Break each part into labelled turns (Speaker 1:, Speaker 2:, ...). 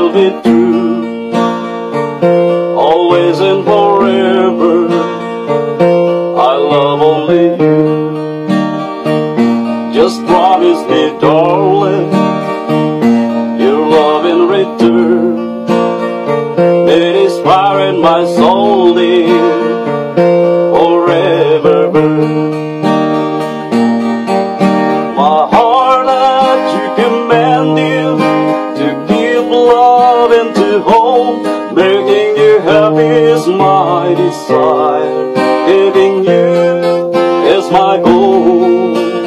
Speaker 1: will be true, always and forever. I love only you. Just promise me, darling, your love in return. It is fire in my soul, dear, forever burn. My heart that you command you to give love and to hold, making you happy is my desire. Giving you is my goal.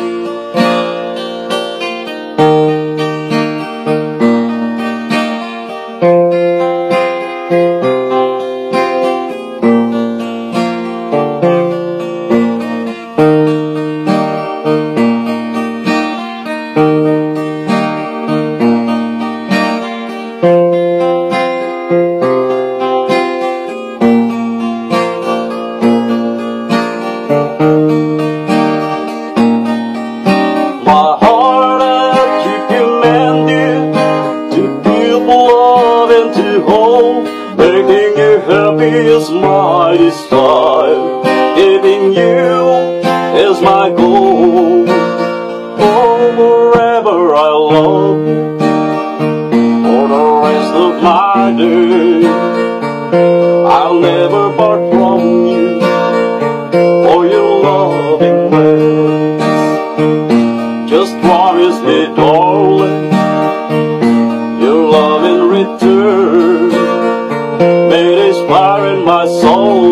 Speaker 1: My heart that you command you to give love and to hold, making you happy is my desire. Giving you is my goal. Forever I love you for the rest of my days. I'll never part from you for your loving ways. Just promise me, darling, your love in return. May it inspire in my soul